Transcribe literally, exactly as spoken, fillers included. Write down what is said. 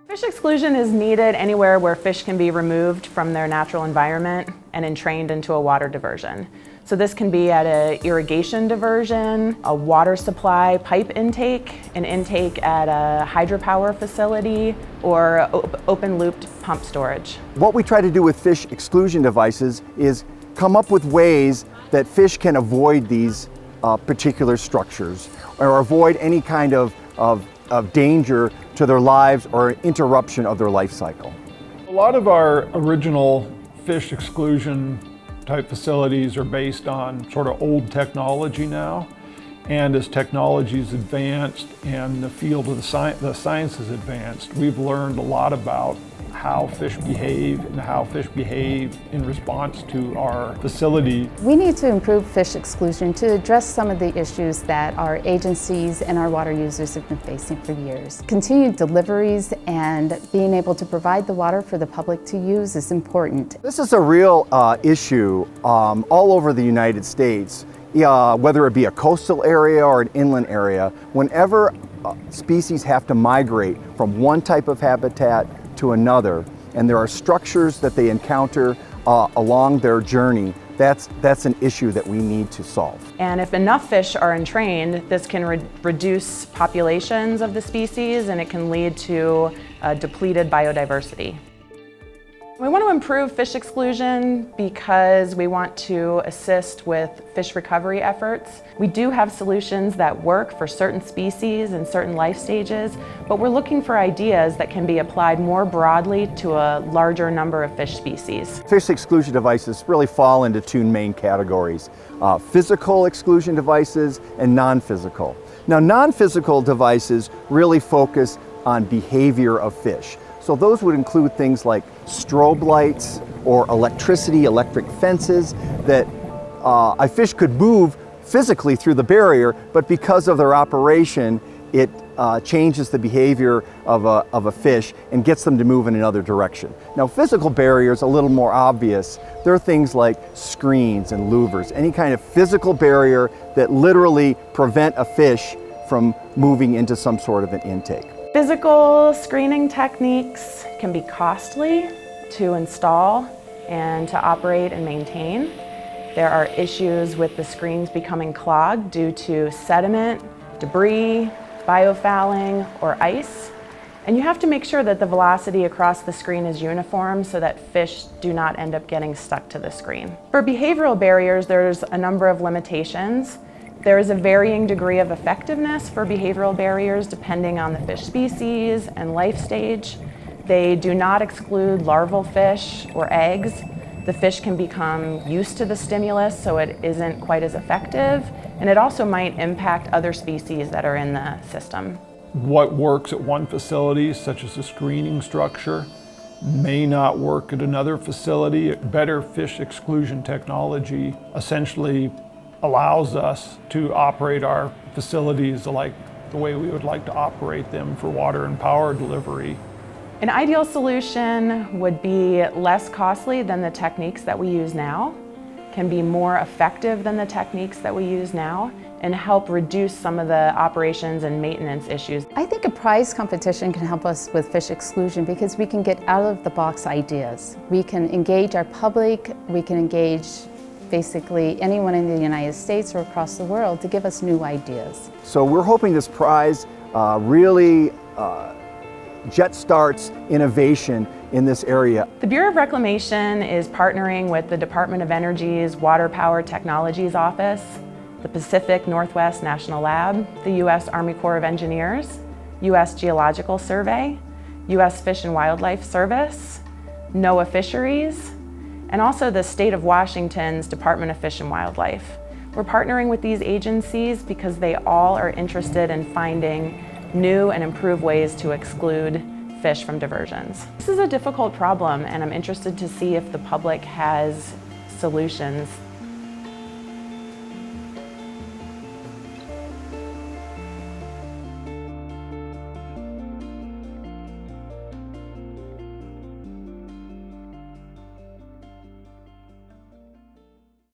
Fish exclusion is needed anywhere where fish can be removed from their natural environment and entrained into a water diversion. So this can be at an irrigation diversion, a water supply pipe intake, an intake at a hydropower facility, or op open-looped pump storage. What we try to do with fish exclusion devices is come up with ways that fish can avoid these uh, particular structures or avoid any kind of, of, of danger to their lives or interruption of their life cycle. A lot of our original fish exclusion type facilities are based on sort of old technology now. And as technology's advanced and the field of the, sci the science has advanced, we've learned a lot about how fish behave and how fish behave in response to our facility. We need to improve fish exclusion to address some of the issues that our agencies and our water users have been facing for years. Continued deliveries and being able to provide the water for the public to use is important. This is a real uh, issue um, all over the United States, uh, whether it be a coastal area or an inland area. Whenever uh, species have to migrate from one type of habitat to another, and there are structures that they encounter uh, along their journey, that's, that's an issue that we need to solve. And if enough fish are entrained, this can re reduce populations of the species, and it can lead to uh, depleted biodiversity. We want to improve fish exclusion because we want to assist with fish recovery efforts. We do have solutions that work for certain species and certain life stages, but we're looking for ideas that can be applied more broadly to a larger number of fish species. Fish exclusion devices really fall into two main categories, uh, physical exclusion devices and non-physical. Now, non-physical devices really focus on behavior of fish. So those would include things like strobe lights or electricity, electric fences that uh, a fish could move physically through the barrier, but because of their operation, it uh, changes the behavior of a, of a fish and gets them to move in another direction. Now, physical barriers are a little more obvious. There are things like screens and louvers, any kind of physical barrier that literally prevent a fish from moving into some sort of an intake. Physical screening techniques can be costly to install and to operate and maintain. There are issues with the screens becoming clogged due to sediment, debris, biofouling, or ice. And you have to make sure that the velocity across the screen is uniform so that fish do not end up getting stuck to the screen. For behavioral barriers, there's a number of limitations. There is a varying degree of effectiveness for behavioral barriers depending on the fish species and life stage. They do not exclude larval fish or eggs. The fish can become used to the stimulus, so it isn't quite as effective, and it also might impact other species that are in the system. What works at one facility, such as a screening structure, may not work at another facility. Better fish exclusion technology essentially allows us to operate our facilities like the way we would like to operate them for water and power delivery. An ideal solution would be less costly than the techniques that we use now, can be more effective than the techniques that we use now, and help reduce some of the operations and maintenance issues. I think a prize competition can help us with fish exclusion because we can get out of the box ideas. We can engage our public, we can engage basically anyone in the United States or across the world to give us new ideas. So we're hoping this prize uh, really uh, jet starts innovation in this area. The Bureau of Reclamation is partnering with the Department of Energy's Water Power Technologies Office, the Pacific Northwest National Lab, the U S Army Corps of Engineers, U S Geological Survey, U S Fish and Wildlife Service, NOAA Fisheries, and also the State of Washington's Department of Fish and Wildlife. We're partnering with these agencies because they all are interested in finding new and improved ways to exclude fish from diversions. This is a difficult problem, and I'm interested to see if the public has solutions